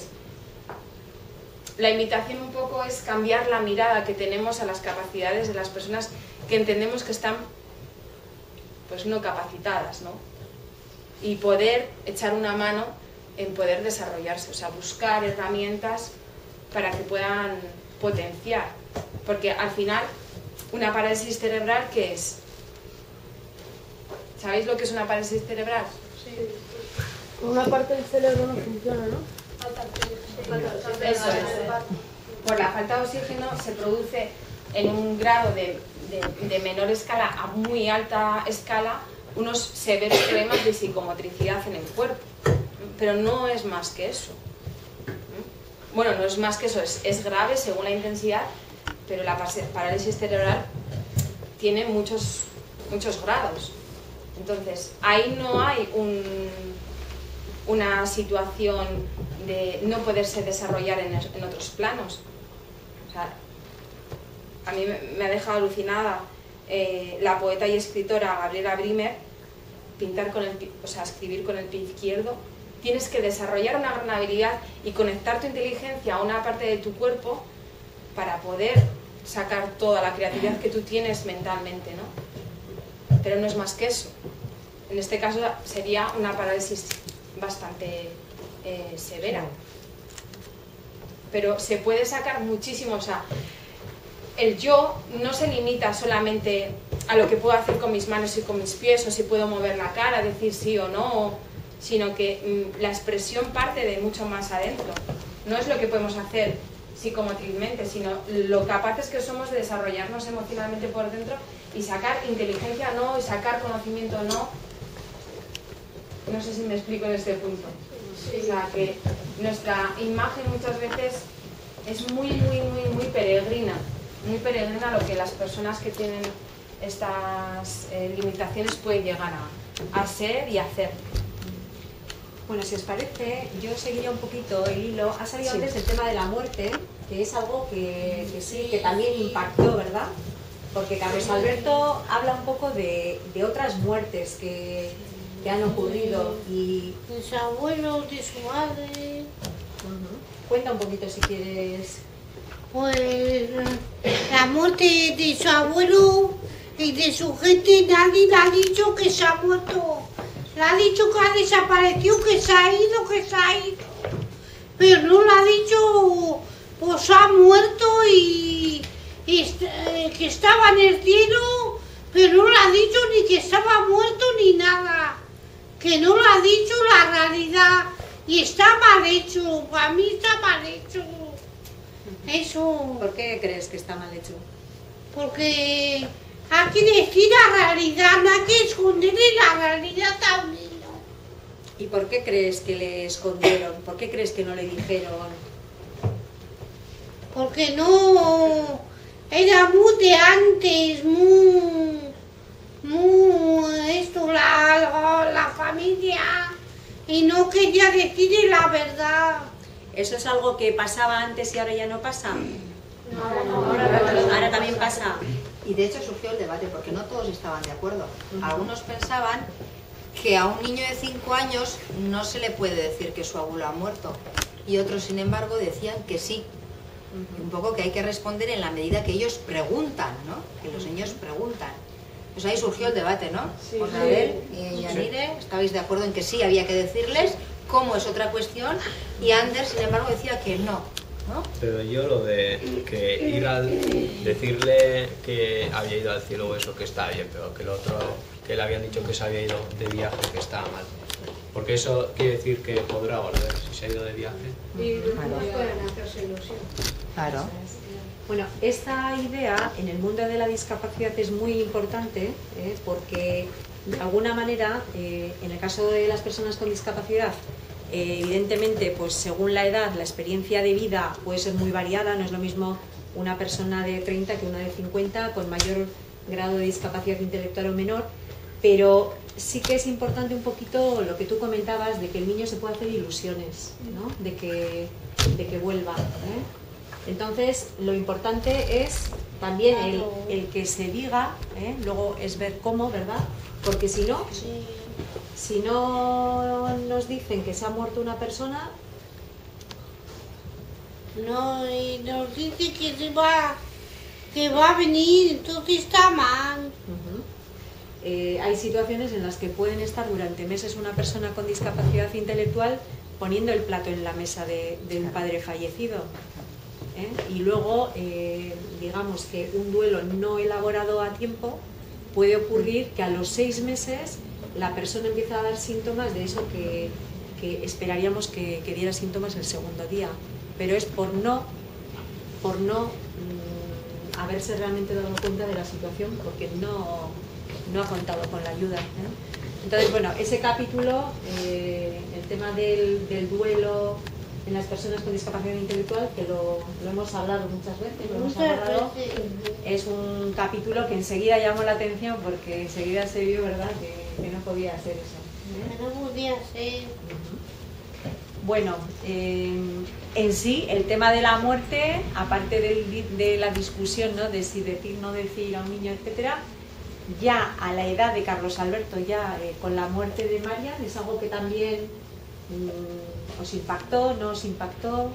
la invitación un poco es cambiar la mirada que tenemos a las capacidades de las personas que entendemos que están, pues, no capacitadas, ¿no? Y poder echar una mano en poder desarrollarse, o sea, buscar herramientas para que puedan potenciar. Porque al final, una parálisis cerebral, ¿qué es? ¿Sabéis lo que es una parálisis cerebral? Sí. Una parte del cerebro no funciona, ¿no? Eso es. Por la falta de oxígeno se produce en un grado de, de, de menor escala a muy alta escala unos severos problemas de psicomotricidad en el cuerpo. Pero no es más que eso. Bueno, no es más que eso, es, es grave según la intensidad, pero la parálisis cerebral tiene muchos, muchos grados. Entonces, ahí no hay un, una situación de no poderse desarrollar en, en otros planos. O sea, a mí me, me ha dejado alucinada eh, la poeta y escritora Gabriela Bremer, pintar con el, o sea, escribir con el pie izquierdo. Tienes que desarrollar una gran habilidad y conectar tu inteligencia a una parte de tu cuerpo para poder sacar toda la creatividad que tú tienes mentalmente, ¿no? Pero no es más que eso. En este caso sería una parálisis bastante eh, severa. Pero se puede sacar muchísimo, o sea, el yo no se limita solamente a lo que puedo hacer con mis manos y con mis pies, o si puedo mover la cara, decir sí o no, sino que mmm, la expresión parte de mucho más adentro. No es lo que podemos hacer psicomotrizmente, sino lo capaces que somos de desarrollarnos emocionalmente por dentro y sacar inteligencia no, y sacar conocimiento no. No sé si me explico en este punto. O sea, que nuestra imagen muchas veces es muy, muy, muy, muy peregrina. Muy peregrina lo que las personas que tienen estas eh, limitaciones pueden llegar a, a ser y a hacer. Bueno, si os parece, yo seguiría un poquito el hilo. Ha salido sí. antes el tema de la muerte, que es algo que, que sí, que también impactó, ¿verdad? Porque Carlos Alberto habla un poco de, de otras muertes que, que han ocurrido y... De su abuelo, de su madre... Uh-huh. Cuenta un poquito si quieres... Pues la muerte de su abuelo y de su gente, nadie le ha dicho que se ha muerto. Le ha dicho que ha desaparecido, que se ha ido, que se ha ido. Pero no le ha dicho, pues ha muerto y, y eh, que estaba en el cielo, pero no le ha dicho ni que estaba muerto ni nada. Que no le ha dicho la realidad. Y está mal hecho, para mí está mal hecho. Eso. ¿Por qué crees que está mal hecho? Porque hay que decir la realidad, no hay que esconderle la realidad a un niño. ¿Y por qué crees que le escondieron? ¿Por qué crees que no le dijeron? Porque no... Era muy de antes, muy... Muy... Esto, la, la, la familia... Y no quería decirle la verdad. ¿Eso es algo que pasaba antes y ahora ya no pasa? No, ahora no. Ahora, ahora, ahora también pasa. Y de hecho surgió el debate porque no todos estaban de acuerdo. Algunos pensaban que a un niño de cinco años no se le puede decir que su abuelo ha muerto. Y otros, sin embargo, decían que sí. Un poco que hay que responder en la medida que ellos preguntan, ¿no? Que los niños preguntan. Pues ahí surgió el debate, ¿no? Sí, Osabel sí. y Yanire, estabais de acuerdo en que sí, había que decirles, cómo es otra cuestión, y Ander, sin embargo, decía que no, ¿no? Pero yo lo de que ir al decirle que había ido al cielo o eso, que está bien, pero que el otro, que le habían dicho que se había ido de viaje, que estaba mal. Porque eso quiere decir que podrá volver si se ha ido de viaje. Y los niños pueden hacerse ilusión. Claro. Bueno, esta idea en el mundo de la discapacidad es muy importante, ¿eh? Porque de alguna manera, eh, en el caso de las personas con discapacidad, eh, evidentemente, pues según la edad, la experiencia de vida puede ser muy variada, no es lo mismo una persona de treinta que una de cincuenta, con mayor grado de discapacidad intelectual o menor, pero sí que es importante un poquito lo que tú comentabas, de que el niño se pueda hacer ilusiones, ¿no? De que, de que vuelva, ¿eh? Entonces, lo importante es también el, el que se diga, ¿eh? Luego es ver cómo, ¿verdad? Porque si no, Sí. si no nos dicen que se ha muerto una persona, No, y nos dice que se va, que va a venir, entonces está mal. uh-huh. eh, hay situaciones en las que pueden estar durante meses una persona con discapacidad intelectual poniendo el plato en la mesa de, de un padre fallecido. ¿Eh? Y luego, eh, digamos que un duelo no elaborado a tiempo, puede ocurrir que a los seis meses la persona empieza a dar síntomas de eso que, que esperaríamos que, que diera síntomas el segundo día, pero es por no, por no mmm, haberse realmente dado cuenta de la situación, porque no, no ha contado con la ayuda, ¿eh? Entonces, bueno, ese capítulo, eh, el tema del, del duelo en las personas con discapacidad intelectual, que lo, lo hemos hablado muchas veces, lo hemos Muchas abordado, veces. es un capítulo que enseguida llamó la atención porque enseguida se vio, ¿verdad?, que, que no podía ser eso, ¿eh? Que no podía ser. Bueno, eh, en sí, el tema de la muerte, aparte del, de la discusión, ¿no?, de si decir, no decir a un niño, etcétera, ya a la edad de Carlos Alberto, ya eh, con la muerte de Marian, es algo que también mmm, os impactó, no os impactó.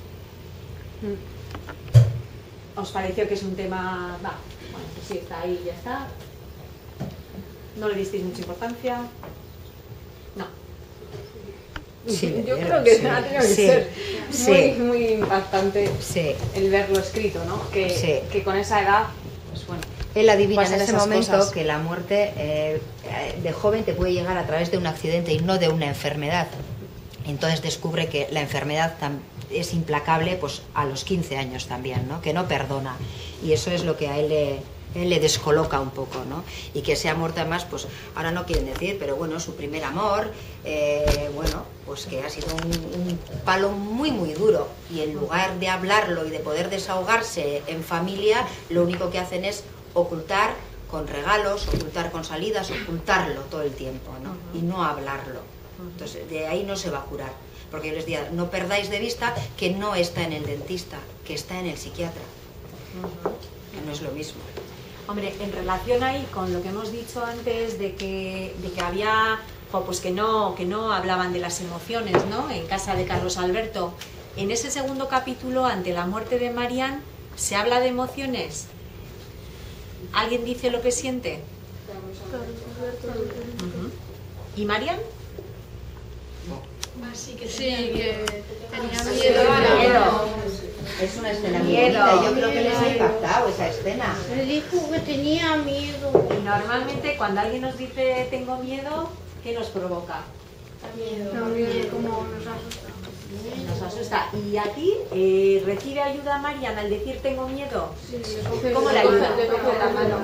¿Os pareció que es un tema, va, bueno, pues sí, está ahí, ya está? ¿No le disteis mucha importancia? No. Sí, Yo creo que sí, ha tenido que sí, ser sí. muy, muy impactante Sí. el verlo escrito, ¿no? Que, Sí. que con esa edad, pues bueno. Él adivina en pasan ese esas momento cosas. que la muerte eh, de joven te puede llegar a través de un accidente y no de una enfermedad. Entonces descubre que la enfermedad tam- es implacable, pues a los quince años también, ¿no? Que no perdona. Y eso es lo que a él le, ¿eh? Le descoloca un poco, ¿no? Y que ese amor además, pues ahora no quieren decir, pero bueno, su primer amor, eh, bueno, pues que ha sido un, un palo muy muy duro, y en lugar de hablarlo y de poder desahogarse en familia, lo único que hacen es ocultar con regalos, ocultar con salidas, ocultarlo todo el tiempo, ¿no? Y no hablarlo. Entonces de ahí no se va a curar, porque yo les diría, no perdáis de vista que no está en el dentista, que está en el psiquiatra, que no es lo mismo. Hombre, en relación ahí con lo que hemos dicho antes de que, de que había, pues que no, que no hablaban de las emociones, ¿no? En casa de Carlos Alberto, en ese segundo capítulo, ante la muerte de Marian, ¿se habla de emociones? ¿Alguien dice lo que siente? Uh-huh. ¿Y Marian? Así que Sí, tenía miedo. que tenía Sí, miedo. miedo. Es una escena muy bonita, yo creo que les ha impactado esa escena. Me dijo que tenía miedo. Y normalmente cuando alguien nos dice tengo miedo, ¿qué nos provoca? Miedo. También como nos asusta. Nos asusta. ¿Y aquí eh, recibe ayuda Marian al decir tengo miedo? Sí, le coge, ¿Cómo le la coge, ayuda? le coge de la mano.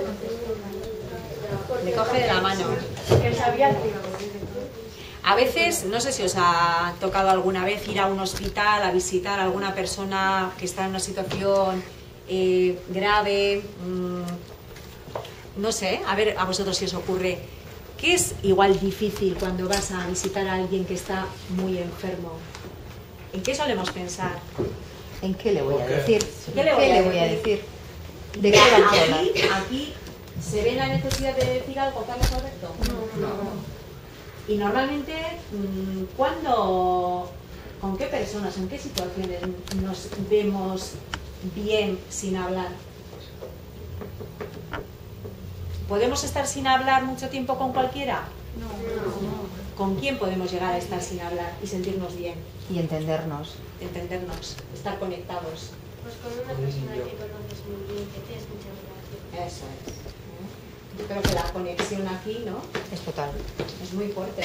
Le coge de la mano. Él sabía que A veces, no sé si os ha tocado alguna vez ir a un hospital a visitar a alguna persona que está en una situación eh, grave, mmm, no sé, a ver a vosotros si os ocurre. ¿Qué es igual difícil cuando vas a visitar a alguien que está muy enfermo? ¿En qué solemos pensar? ¿En qué le voy a decir? ¿Qué le voy a ¿Qué le voy a decir? decir? ¿De qué vamos a hablar? Aquí, aquí se ve la necesidad de decir algo, Carlos Alberto. No, no. Y normalmente, ¿cuándo, con qué personas, en qué situaciones nos vemos bien sin hablar? ¿Podemos estar sin hablar mucho tiempo con cualquiera? no, no. ¿Con quién podemos llegar a estar sin hablar y sentirnos bien? Y entendernos. Entendernos, estar conectados. Pues con una persona que conoces muy bien, que tienes mucha relación. Eso es. Yo creo que la conexión aquí, ¿no? Es total. Es muy fuerte.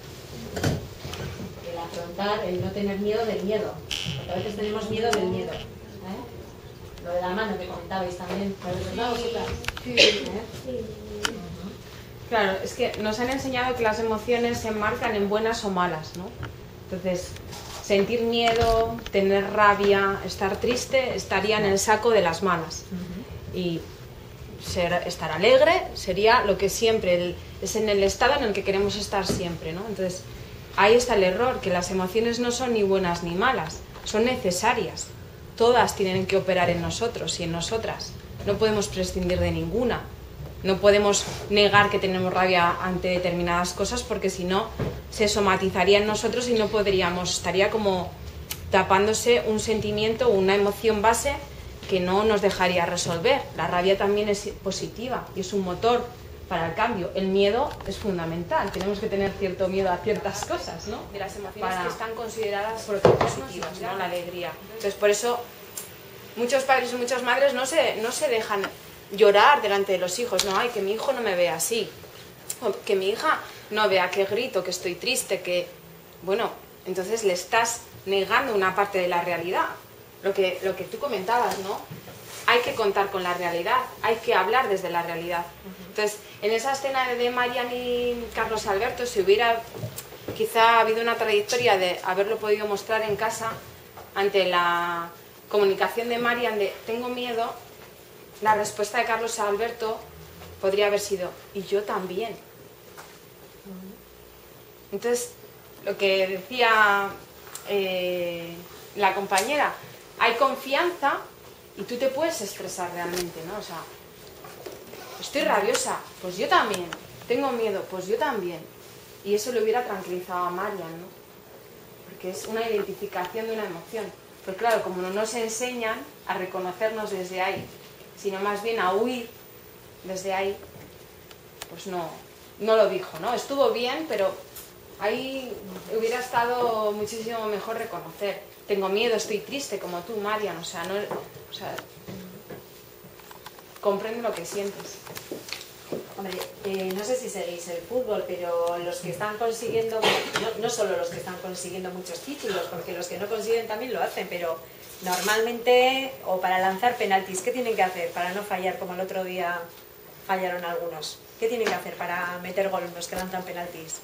El afrontar, el no tener miedo del miedo. Porque a veces tenemos miedo del miedo. ¿eh? Lo de la mano que comentabais también. ¿Verdad, vosotras? Sí. ¿Eh? Claro, es que nos han enseñado que las emociones se enmarcan en buenas o malas, ¿no? Entonces, sentir miedo, tener rabia, estar triste, estaría en el saco de las malas. Y ser, estar alegre sería lo que siempre, el, es en el estado en el que queremos estar siempre, ¿no? Entonces, ahí está el error, que las emociones no son ni buenas ni malas, son necesarias. Todas tienen que operar en nosotros y en nosotras. No podemos prescindir de ninguna. No podemos negar que tenemos rabia ante determinadas cosas, porque si no se somatizaría en nosotros y no podríamos, estaría como tapándose un sentimiento o una emoción base que no nos dejaría resolver. La rabia también es positiva y es un motor para el cambio. El miedo es fundamental, tenemos que tener cierto miedo a ciertas cosas, ¿no? De las emociones para... que están consideradas positivas, ¿no? La alegría. Entonces, por eso muchos padres y muchas madres no se, no se dejan llorar delante de los hijos, no, ay, que mi hijo no me vea así, o que mi hija no vea que grito, que estoy triste, que... Bueno, entonces le estás negando una parte de la realidad. Lo que, lo que tú comentabas, ¿no? Hay que contar con la realidad, hay que hablar desde la realidad. Entonces, en esa escena de Marian y Carlos Alberto, si hubiera quizá habido una trayectoria de haberlo podido mostrar en casa, ante la comunicación de Marian de tengo miedo, la respuesta de Carlos Alberto podría haber sido, y yo también. Entonces, lo que decía eh, la compañera, hay confianza y tú te puedes expresar realmente, ¿no? O sea, estoy rabiosa, pues yo también. Tengo miedo, pues yo también. Y eso le hubiera tranquilizado a Marian, ¿no? Porque es una identificación de una emoción. Pero claro, como no nos enseñan a reconocernos desde ahí, sino más bien a huir desde ahí, pues no, no lo dijo, ¿no? Estuvo bien, pero ahí hubiera estado muchísimo mejor reconocer. Tengo miedo, estoy triste, como tú, Marian, o sea, no, o sea, comprende lo que sientes. Hombre, eh, no sé si seguís el fútbol, pero los que están consiguiendo, no, no solo los que están consiguiendo muchos títulos, porque los que no consiguen también lo hacen, pero Normalmente, o para lanzar penaltis, ¿qué tienen que hacer para no fallar como el otro día fallaron algunos? ¿Qué tienen que hacer para meter gol los que lanzan penaltis?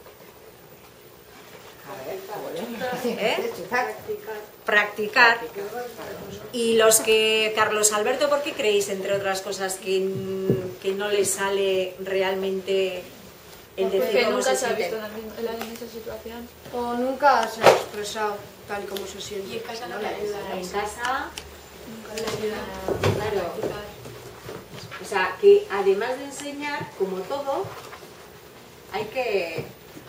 ¿Eh? Practicar. Y los que, Carlos Alberto, ¿por qué creéis, entre otras cosas, que, que no les sale realmente el decir Porque cómo nunca se se ha siente? visto en, la misma- en esa situación. O nunca se ha expresado tal y como se siente. Y en casa no le ayuda. En casa, Nunca le ayuda. claro. O sea, que además de enseñar, como todo, hay que,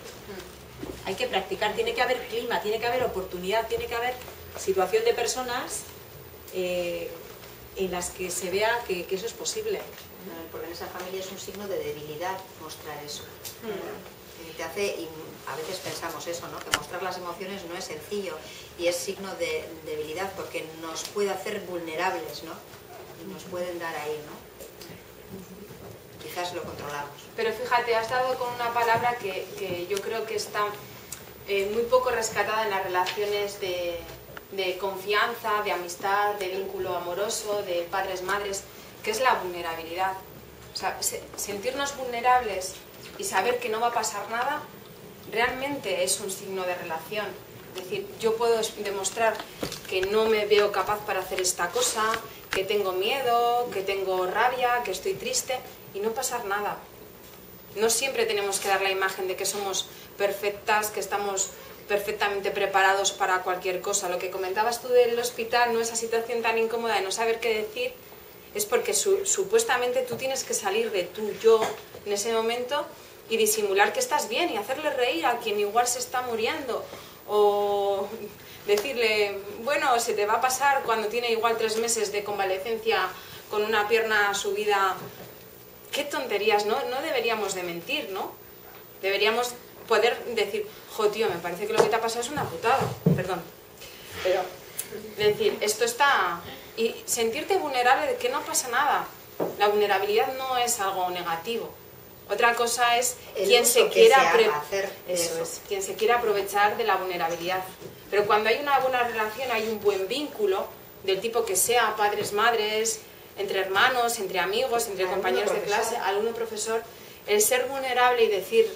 hay que practicar, tiene que haber clima, tiene que haber oportunidad, tiene que haber situación de personas eh, en las que se vea que, que eso es posible. Porque en esa familia es un signo de debilidad mostrar eso. Mm. Eh, Te hace, y a veces pensamos eso, ¿no? Que mostrar las emociones no es sencillo y es signo de debilidad porque nos puede hacer vulnerables, ¿no? Y nos pueden dar ahí, ¿no? Quizás lo controlamos. Pero fíjate, has dado con una palabra que, que yo creo que está eh, muy poco rescatada en las relaciones de, de confianza, de amistad, de vínculo amoroso, de padres-madres, que es la vulnerabilidad. O sea, se, sentirnos vulnerables y saber que no va a pasar nada, realmente es un signo de relación. Es decir, yo puedo demostrar que no me veo capaz para hacer esta cosa, que tengo miedo, que tengo rabia, que estoy triste, y no pasar nada. No siempre tenemos que dar la imagen de que somos perfectas, que estamos perfectamente preparados para cualquier cosa. Lo que comentabas tú del hospital, no esa situación tan incómoda de no saber qué decir, es porque su, supuestamente tú tienes que salir de tu yo en ese momento y disimular que estás bien y hacerle reír a quien igual se está muriendo, o decirle, bueno, se te va a pasar cuando tiene igual tres meses de convalecencia con una pierna subida. Qué tonterías, ¿no? No deberíamos de mentir, ¿no? Deberíamos poder decir, jo, tío, me parece que lo que te ha pasado es una putada, perdón. Pero decir, esto está... Y sentirte vulnerable de que no pasa nada. La vulnerabilidad no es algo negativo. Otra cosa es El quien uso se que quiera se haga pre- hacer eso eso. es, quien se quiera aprovechar de la vulnerabilidad. Pero cuando hay una buena relación, hay un buen vínculo, del tipo que sea padres, madres, entre hermanos, entre amigos, entre Alumno, compañeros de profesor. clase, alumno, profesor, el ser vulnerable y decir,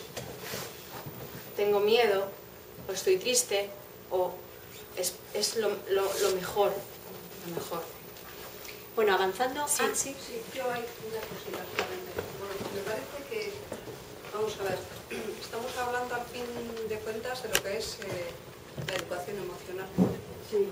tengo miedo, o estoy triste, o es, es lo, lo, lo mejor, lo mejor. Bueno, avanzando... Sí. Ah, sí. Sí, yo hay una cosita solamente. Bueno, me parece que, vamos a ver, estamos hablando al fin de cuentas de lo que es eh, la educación emocional. Sí.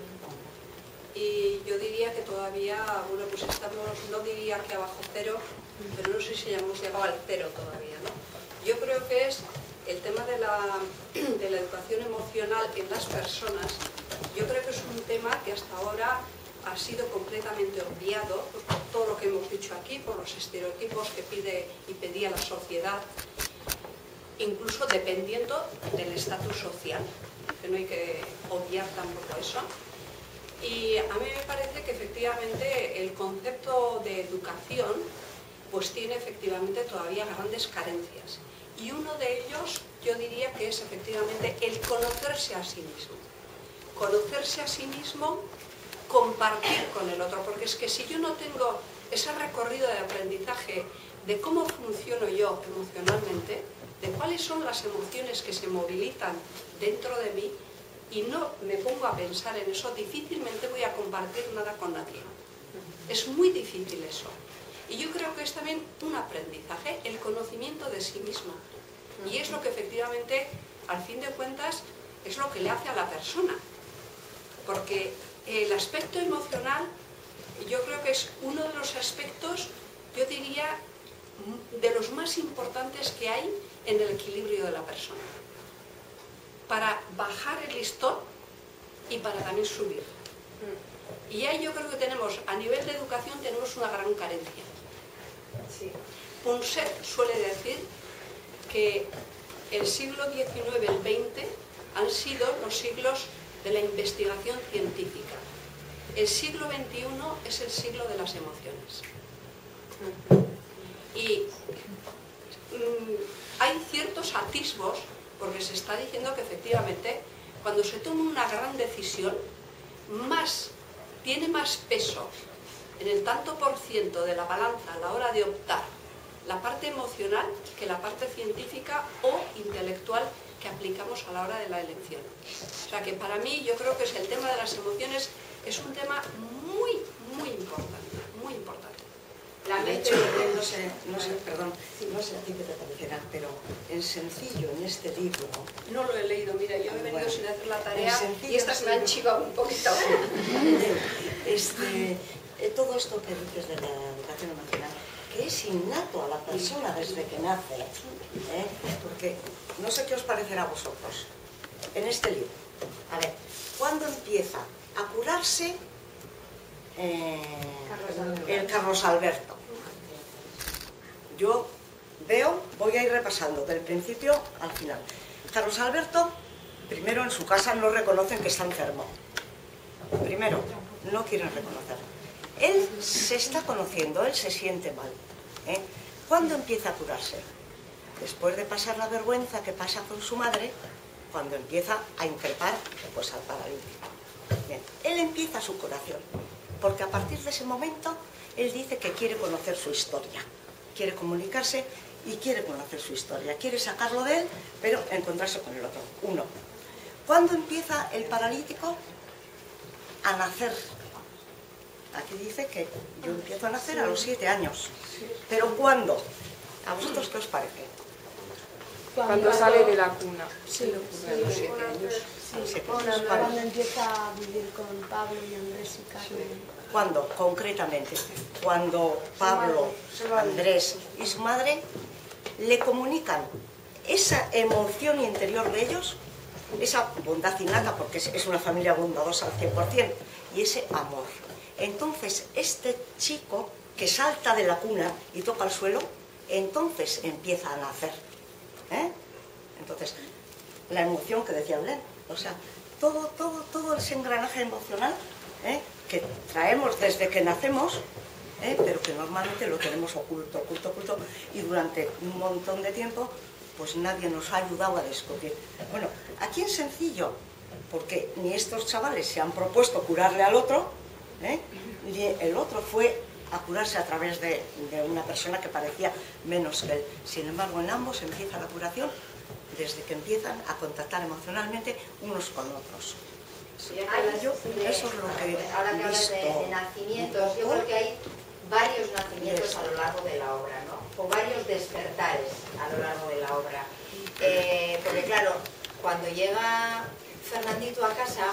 Y yo diría que todavía, bueno, pues estamos, no diría que abajo cero, pero no sé si ya hemos llegado al cero todavía, ¿no? Yo creo que es el tema de la, de la educación emocional en las personas. Yo creo que es un tema que hasta ahora ha sido completamente obviado, pues, por todo lo que hemos dicho aquí, por los estereotipos que pide y pedía la sociedad, incluso dependiendo del estatus social, que no hay que obviar tampoco eso. Y a mí me parece que efectivamente el concepto de educación pues tiene efectivamente todavía grandes carencias. Y uno de ellos yo diría que es efectivamente el conocerse a sí mismo. Conocerse a sí mismo, compartir con el otro, porque es que si yo no tengo ese recorrido de aprendizaje de cómo funciono yo emocionalmente, de cuáles son las emociones que se movilizan dentro de mí, y no me pongo a pensar en eso, difícilmente voy a compartir nada con nadie. Es muy difícil eso. Y yo creo que es también un aprendizaje, el conocimiento de sí mismo. Y es lo que efectivamente, al fin de cuentas, es lo que le hace a la persona. Porque el aspecto emocional, yo creo que es uno de los aspectos, yo diría, de los más importantes que hay en el equilibrio de la persona. Para bajar el listón y para también subir. Y ahí yo creo que tenemos, a nivel de educación, tenemos una gran carencia. Sí. Punset suele decir que el siglo diecinueve y el veinte han sido los siglos de la investigación científica. El siglo veintiuno es el siglo de las emociones. Y mmm, hay ciertos atisbos, porque se está diciendo que efectivamente cuando se toma una gran decisión, más tiene más peso en el tanto por ciento de la balanza a la hora de optar la parte emocional que la parte científica o intelectual que aplicamos a la hora de la elección. O sea que para mí yo creo que es el tema de las emociones es un tema muy, muy importante, muy importante. La mente, no sé, no sé, perdón, no sé a ti qué te parecerá, pero en sencillo, en este libro... No lo he leído, mira, yo he venido bueno, sin hacer la tarea sencillo, y estas me han chivado un poquito. Este, eh, todo esto que dices de la educación emocional, que es innato a la persona desde que nace, ¿eh? Porque no sé qué os parecerá a vosotros, en este libro. A ver, ¿cuándo empieza a curarse eh, el Carlos Alberto? Yo veo, voy a ir repasando del principio al final. Carlos Alberto, primero en su casa no reconocen que está enfermo. Primero, no quieren reconocerlo. Él se está conociendo, él se siente mal. ¿eh? ¿Cuándo empieza a curarse? Después de pasar la vergüenza que pasa con su madre, cuando empieza a increpar pues, al paralítico. Bien, él empieza su curación, porque a partir de ese momento él dice que quiere conocer su historia, quiere comunicarse y quiere conocer su historia, quiere sacarlo de él, pero encontrarse con el otro. Uno. ¿Cuándo empieza el paralítico a nacer? Aquí dice que yo empiezo a nacer a los siete años. ¿Pero cuándo? ¿A vosotros qué os parece? Cuando sale de la cuna. Sí, a los siete años. sí. Cuando, cuando empieza a vivir con Pablo y Andrés y Carmen. ¿Cuándo? Concretamente. Cuando Pablo, Andrés y su madre le comunican esa emoción interior de ellos, esa bondad innata, porque es una familia bondadosa al cien por cien, y ese amor. Entonces, este chico que salta de la cuna y toca el suelo, entonces empieza a nacer. ¿eh? Entonces, la emoción que decía Belén, o sea, todo, todo, todo ese engranaje emocional ¿eh? que traemos desde que nacemos, ¿eh? pero que normalmente lo tenemos oculto, oculto, oculto, y durante un montón de tiempo, pues nadie nos ha ayudado a descubrir. Bueno, aquí es sencillo, porque ni estos chavales se han propuesto curarle al otro, ¿eh? ni el otro fue a curarse a través de, de una persona que parecía menos que él. Sin embargo, en ambos empieza la curación desde que empiezan a contactar emocionalmente unos con otros. Sí, yo, de, eso es lo que ahora que hablas de, de nacimientos, yo creo que hay varios nacimientos a lo largo de la obra, ¿no? O varios despertares a lo largo de la obra. Eh, porque claro, cuando llega Fernandito a casa,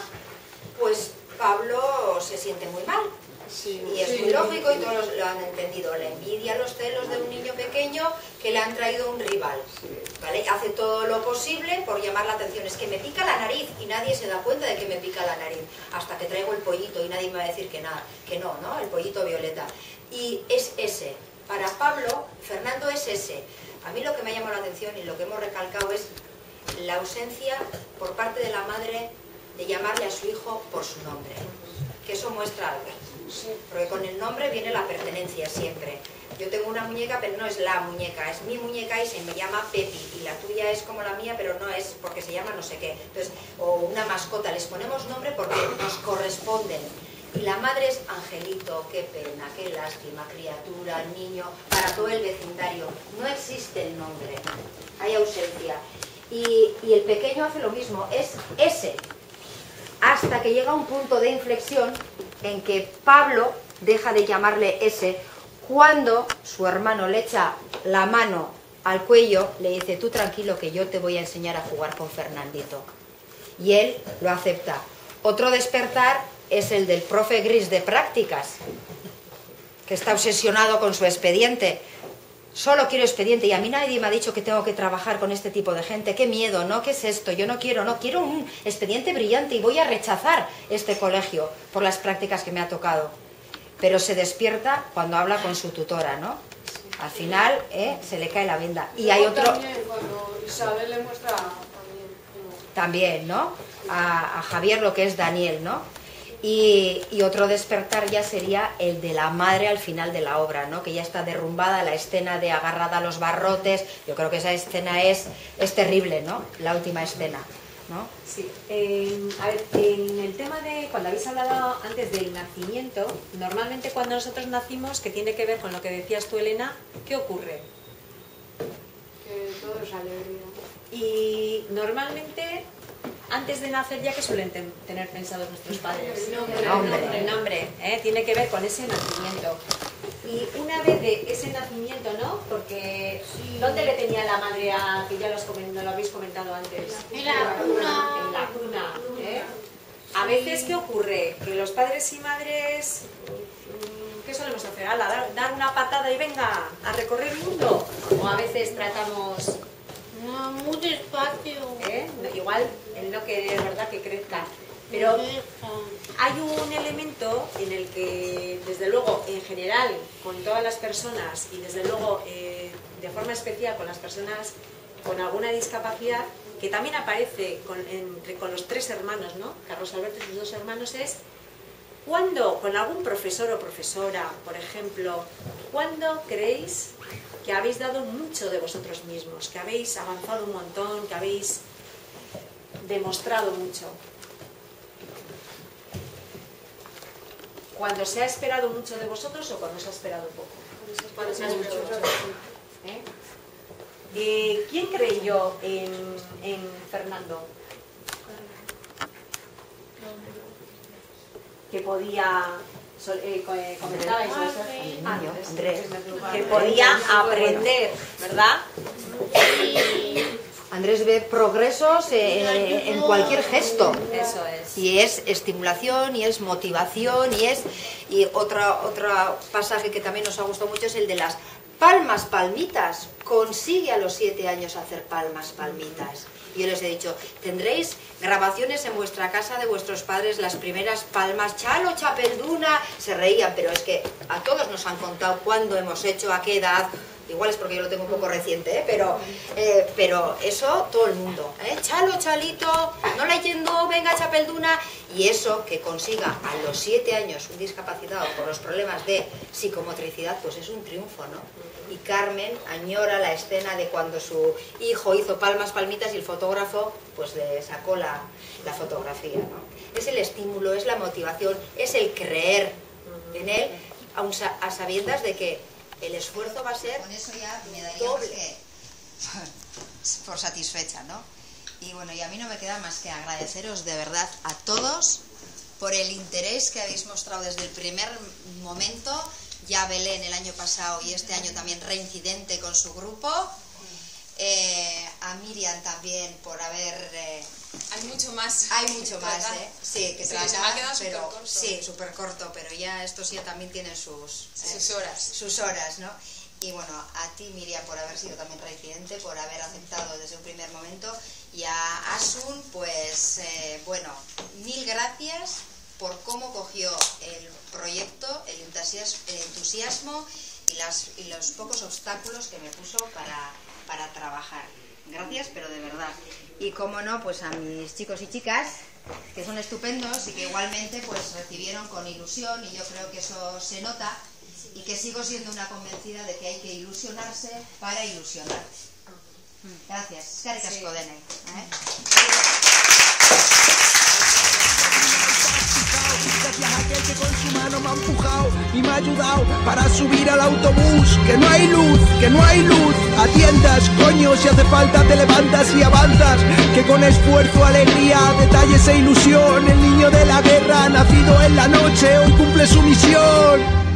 pues Pablo se siente muy mal. Sí, y es sí, muy lógico y todos lo han entendido. La envidia, los celos de un niño pequeño que le han traído un rival. ¿Vale? Hace todo lo posible por llamar la atención. Es que me pica la nariz y nadie se da cuenta de que me pica la nariz. Hasta que traigo el pollito y nadie me va a decir que, nada, que no, ¿no? El pollito violeta. Y es ese. Para Pablo, Fernando es ese. A mí lo que me ha llamado la atención y lo que hemos recalcado es la ausencia por parte de la madre de llamarle a su hijo por su nombre. Que eso muestra algo. Porque con el nombre viene la pertenencia siempre. Yo tengo una muñeca, pero no es la muñeca, es mi muñeca y se me llama Pepi. Y la tuya es como la mía, pero no es porque se llama no sé qué. Entonces, o una mascota, les ponemos nombre porque nos corresponden. Y la madre es Angelito, qué pena, qué lástima, criatura, niño, para todo el vecindario. No existe el nombre, hay ausencia. Y, y el pequeño hace lo mismo, es ese. Hasta que llega un punto de inflexión en que Pablo deja de llamarle ese cuando su hermano le echa la mano al cuello, le dice, tú tranquilo que yo te voy a enseñar a jugar con Fernandito. Y él lo acepta. Otro despertar es el del profe Gris de prácticas, que está obsesionado con su expediente. Solo quiero expediente y a mí nadie me ha dicho que tengo que trabajar con este tipo de gente. ¡Qué miedo! ¿No? ¿Qué es esto? Yo no quiero, no quiero un expediente brillante y voy a rechazar este colegio por las prácticas que me ha tocado. Pero se despierta cuando habla con su tutora, ¿no? Al final ¿eh? se le cae la venda. Y hay otro... También cuando Isabel le muestra también, también ¿no? A, a Javier lo que es Daniel, ¿no? Y, y otro despertar ya sería el de la madre al final de la obra, ¿no? Que ya está derrumbada, la escena de agarrada a los barrotes. Yo creo que esa escena es, es terrible, ¿no? La última escena. ¿no? Sí. Eh, a ver, en el tema de, cuando habéis hablado antes del nacimiento, normalmente cuando nosotros nacimos, que tiene que ver con lo que decías tú, Elena, ¿qué ocurre? Que todo es alegría. Y normalmente, antes de nacer ya, que suelen ten, tener pensados nuestros padres. El nombre. El nombre, el nombre, ¿eh? Tiene que ver con ese nacimiento. Y una vez de ese nacimiento, ¿no? Porque ¿dónde le tenía la madre a, que ya los coment, no lo habéis comentado antes? En la cuna. En la cuna, ¿eh? A veces, ¿qué ocurre? Que los padres y madres, ¿qué solemos hacer? ¿Ala, dar, dar una patada y venga a recorrer el mundo? O a veces tratamos... No, muy despacio. ¿Eh? Igual es lo que es verdad que crezca. Pero hay un elemento en el que, desde luego, en general, con todas las personas y desde luego eh, de forma especial con las personas con alguna discapacidad, que también aparece con, entre, con los tres hermanos, ¿no? Carlos Alberto y sus dos hermanos, es cuando, con algún profesor o profesora, por ejemplo, ¿cuándo creéis que habéis dado mucho de vosotros mismos, que habéis avanzado un montón, que habéis demostrado mucho? ¿Cuando se ha esperado mucho de vosotros o cuando se ha esperado poco? Cuando se ha esperado mucho. ¿Eh? Eh, ¿Quién creyó en, en Fernando? Que podía... Eh, comentabais eso. Ah, Andrés. Que podía aprender, ¿verdad? Andrés ve progresos eh, en cualquier gesto. Eso es. Y es estimulación, y es motivación, y es... Y otro, otro pasaje que también nos ha gustado mucho es el de las palmas, palmitas. Consigue a los siete años hacer palmas, palmitas. Yo les he dicho, tendréis grabaciones en vuestra casa de vuestros padres, las primeras palmas, Chalo, Chapelduna, se reían, pero es que a todos nos han contado cuándo hemos hecho, a qué edad. Igual es porque yo lo tengo un poco reciente, ¿eh? pero, eh, pero eso todo el mundo. ¿eh? Chalo, Chalito, no leyendo, venga, Chapelduna. Y eso, que consiga a los siete años un discapacitado por los problemas de psicomotricidad, pues es un triunfo, ¿no? Y Carmen añora la escena de cuando su hijo hizo palmas, palmitas y el fotógrafo pues le sacó la, la fotografía, ¿no? Es el estímulo, es la motivación, es el creer en él, aun a sabiendas de que el esfuerzo va a ser con eso ya me daría doble. Más que por satisfecha, ¿no? Y bueno, y a mí no me queda más que agradeceros de verdad a todos por el interés que habéis mostrado desde el primer momento. Ya Belén el año pasado y este año también reincidente con su grupo. Eh, a Miriam también por haber... Eh, hay mucho más. Hay mucho más, ¿eh? Sí, que sí, tratar, se me ha quedado pero súper corto. Sí, súper corto, pero ya estos ya también tienen sus... Eh, sus horas. Sus horas, ¿no? Y bueno, a ti Miriam por haber sido también reincidente, por haber aceptado desde un primer momento, y a Asun, pues, eh, bueno, mil gracias por cómo cogió el proyecto, el entusiasmo, el entusiasmo y, las, y los pocos obstáculos que me puso para, para trabajar. Gracias, pero de verdad. Y como no, pues a mis chicos y chicas, que son estupendos y que igualmente pues recibieron con ilusión, y yo creo que eso se nota, y que sigo siendo una convencida de que hay que ilusionarse para ilusionar. Gracias. Eskerrik asko denei. ¿eh? Gracias a aquel que con su mano me ha empujado y me ha ayudado para subir al autobús. Que no hay luz, que no hay luz. Atiendas, coño, si hace falta te levantas y avanzas. Que con esfuerzo, alegría, detalles e ilusión, el niño de la guerra nacido en la noche hoy cumple su misión.